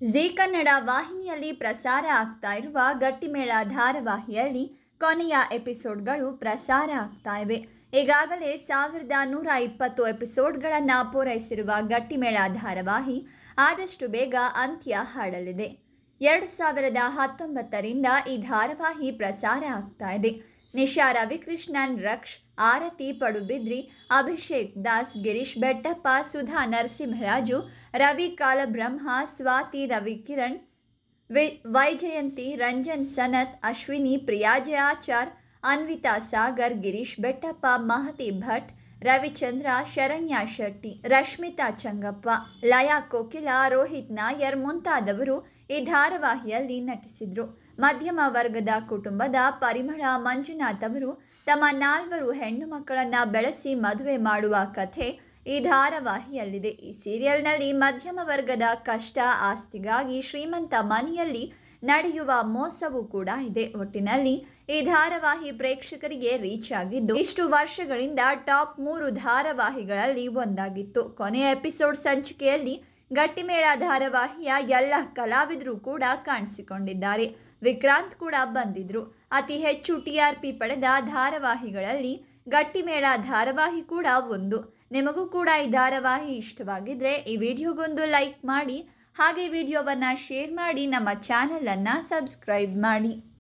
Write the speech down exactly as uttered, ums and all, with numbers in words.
ಜೀ ಕನ್ನಡ ವಾಹಿನಿಯಲ್ಲಿ ಪ್ರಸಾರ ಆಗ್ತಾ ಇರುವ ಗಟ್ಟಿಮೇಳ ಧಾರಾವಾಹಿಯಲ್ಲಿ ಕೊನೆಯ ಎಪಿಸೋಡ್ಗಳು ಪ್ರಸಾರ ಆಗ್ತಾ ಇವೆ. ಈಗಾಗಲೇ ಸಾವಿರದ ನೂರ ಇಪ್ಪತ್ತು ಎಪಿಸೋಡ್ಗಳನ್ನು ಪೂರೈಸಿರುವ ಗಟ್ಟಿಮೇಳ ಧಾರಾವಾಹಿ ಆದಷ್ಟು ಬೇಗ ಅಂತ್ಯ ಹಾಡಲಿದೆ. ಎರಡು ಸಾವಿರದ ಹತ್ತೊಂಬತ್ತರಿಂದ ಈ ಧಾರಾವಾಹಿ ಪ್ರಸಾರ ಆಗ್ತಾ ಇದೆ. ನಿಶಾ ರವಿಕೃಷ್ಣನ್, ರಕ್ಷ್, ಆರತಿ ಪಡುಬಿದ್ರಿ, ಅಭಿಷೇಕ್ ದಾಸ್, ಗಿರೀಶ್ ಬೆಟ್ಟಪ್ಪ, ಸುಧಾ ನರಸಿಂಹರಾಜು, ರವಿ ಕಾಲಬ್ರಹ್ಮ, ಸ್ವಾತಿ ರವಿಕಿರಣ್, ವಿ ವೈಜಯಂತಿ, ರಂಜನ್ ಸನತ್, ಅಶ್ವಿನಿ, ಪ್ರಿಯಾಜೆ ಆಚಾರ್, ಅನ್ವಿತಾ ಸಾಗರ್, ಗಿರೀಶ್ ಬೆಟ್ಟಪ್ಪ, ಮಹತಿ ಭಟ್, ರವಿಚಂದ್ರ, ಶರಣ್ಯ ಶೆಟ್ಟಿ, ರಶ್ಮಿತಾ ಚಂಗಪ್ಪ, ಲಯಾ ಕೋಕಿಲ, ರೋಹಿತ್ ನಾಯರ್ ಮುಂತಾದವರು ಈ ಧಾರಾವಾಹಿಯಲ್ಲಿ ನಟಿಸಿದರು. ಮಧ್ಯಮ ವರ್ಗದ ಕುಟುಂಬದ ಪರಿಮಳ ಮಂಜುನಾಥ್ ಅವರು ತಮ್ಮ ನಾಲ್ವರು ಹೆಣ್ಣು ಮಕ್ಕಳನ್ನು ಬೆಳೆಸಿ ಮದುವೆ ಮಾಡುವ ಕಥೆ ಈ ಧಾರಾವಾಹಿಯಲ್ಲಿದೆ. ಈ ಸೀರಿಯಲ್ನಲ್ಲಿ ಮಧ್ಯಮ ವರ್ಗದ ಕಷ್ಟ ಆಸ್ತಿಗಾಗಿ ಶ್ರೀಮಂತ ಮನೆಯಲ್ಲಿ ನಡೆಯುವ ಮೋಸವೂ ಕೂಡ ಇದೆ. ಒಟ್ಟಿನಲ್ಲಿ ಈ ಧಾರಾವಾಹಿ ಪ್ರೇಕ್ಷಕರಿಗೆ ರೀಚ್ ಆಗಿದ್ದು ಇಷ್ಟು ವರ್ಷಗಳಿಂದ ಟಾಪ್ ಮೂರು ಧಾರಾವಾಹಿಗಳಲ್ಲಿ ಒಂದಾಗಿತ್ತು. ಕೊನೆಯ ಎಪಿಸೋಡ್ ಸಂಚಿಕೆಯಲ್ಲಿ ಗಟ್ಟಿಮೇಳ ಧಾರಾವಾಹಿಯ ಎಲ್ಲ ಕಲಾವಿದರು ಕೂಡ ಕಾಣಿಸಿಕೊಂಡಿದ್ದಾರೆ. ವಿಕ್ರಾಂತ್ ಕೂಡ ಬಂದಿದ್ರು. ಅತಿ ಹೆಚ್ಚು ಟಿ ಆರ್ ಪಿ ಪಡೆದ ಧಾರಾವಾಹಿಗಳಲ್ಲಿ ಗಟ್ಟಿಮೇಳ ಧಾರಾವಾಹಿ ಕೂಡ ಒಂದು. ನಿಮಗೂ ಕೂಡ ಈ ಧಾರಾವಾಹಿ ಇಷ್ಟವಾಗಿದ್ದರೆ ಈ ವಿಡಿಯೋಗೊಂದು ಲೈಕ್ ಮಾಡಿ, ಹಾಗೆ ವಿಡಿಯೋವನ್ನು ಶೇರ್ ಮಾಡಿ, ನಮ್ಮ ಚಾನಲನ್ನು ಸಬ್ಸ್ಕ್ರೈಬ್ ಮಾಡಿ.